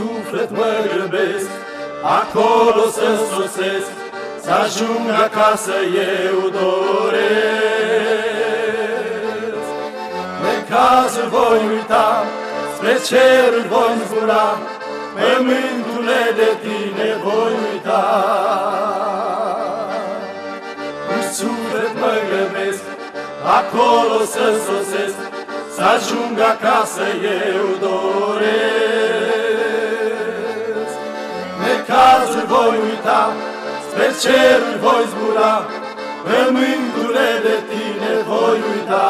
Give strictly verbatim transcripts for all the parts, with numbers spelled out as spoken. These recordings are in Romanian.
suflet mă grăbesc, acolo să sosesc, să ajung acasă eu doresc. Necazul voi uita, spre ceruri voi zbura, pământule de tine voi uita. Cu suflet mă grăbesc, acolo să sosesc, să ajung acasă eu doresc. Necazul voi uita, spre ceruri voi zbura, pământule de tine voi uita.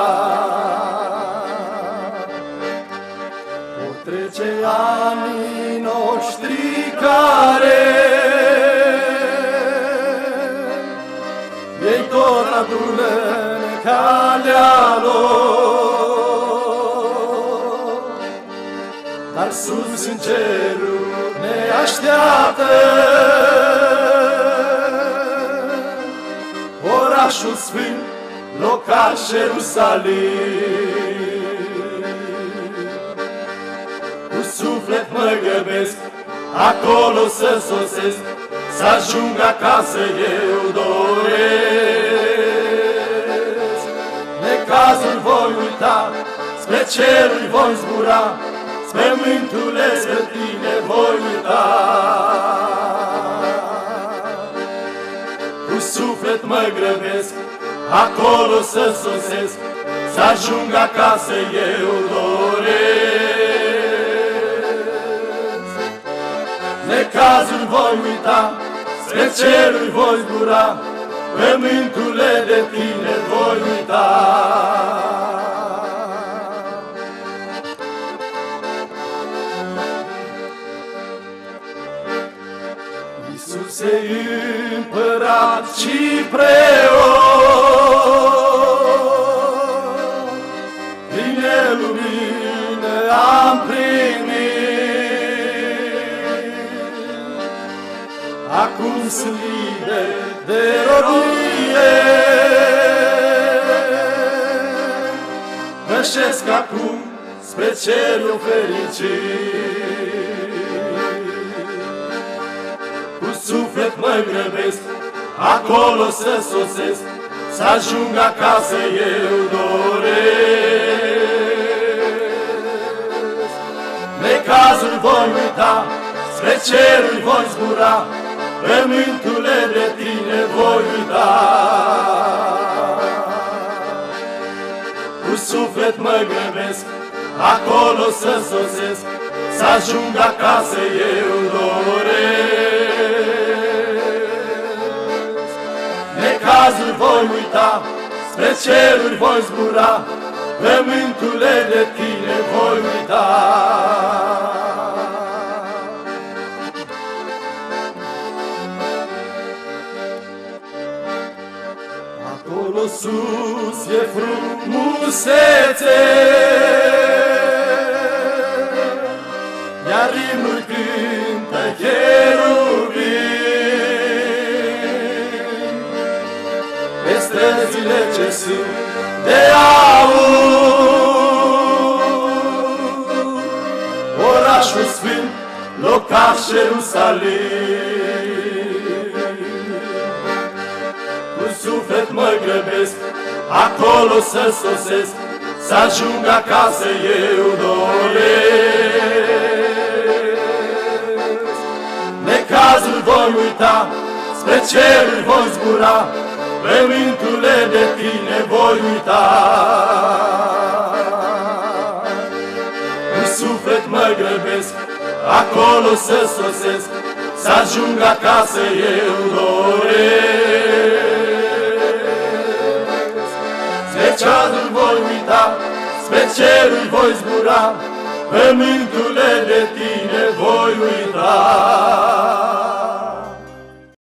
Vor trece anii noștri care ei tot adună calea lor, dar sus în cerul ne așteaptă orașul sfânt, locaș Ierusalim. Cu suflet mă grăbesc, acolo să sosesc, să ajung acasă eu doresc. Necazul voi uita, spre ceruri voi zbura, pământule spre tine voi uita. Cu suflet mă grăbesc, acolo să sosesc, să ajung acasă eu doresc. Necazul voi uita, spre ceruri voi zbura, pământule de tine voi uita. Iisuse împărat și preot, pline lumină am primit. Acum sunt liber de robie, pășesc acum spre cerul fericit. Suflet mă grăbesc, acolo să sosesc, să ajung acasă eu doresc. Necazul voi uita, spre ceruri voi zbura, pământule de tine voi uita. Cu suflet mă grăbesc, acolo să sosesc, să ajung acasă eu doresc. Necazul voi uita, spre ceruri voi zbura, pământule de tine voi uita. Acolo sus e frumusețe, iar rimuri cântă cherubini. Pe străzile ce sunt de aur, orașul sfânt, locaș Ierusalim. Cu suflet mă grăbesc, acolo să sosesc, să ajung acasă eu doresc. Necazul voi uita, spre ceruri voi zbura, pământule de tine voi uita. Cu suflet mă grăbesc, acolo să sosesc, să ajung acasă eu doresc. Necazul voi uita, spre ceruri voi zbura, pământule de tine voi uita.